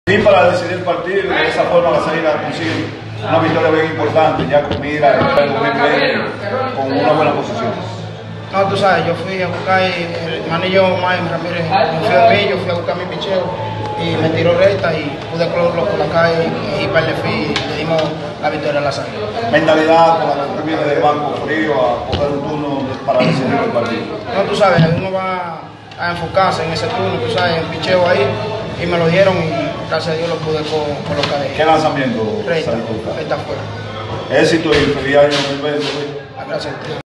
Y para decidir el partido y de esa forma la salida consigue una victoria bien importante, ya con mira el 2020 con una buena posición. No, tú sabes, yo fui a buscar el manillo Maim Ramírez, yo fui a mí, yo fui a buscar mi picheo y me tiró recta y pude colocar y para el fin y le dimos la victoria a la salida. Mentalidad con la que viene del banco frío a coger un turno para decidir el partido. No, tú sabes, uno va a enfocarse en ese turno, tú sabes, el picheo ahí y me lo dieron y gracias a Dios lo pude colocar ahí. ¿Qué lanzamiento? Recta afuera. Éxito y feliz año 2020. Gracias a ti.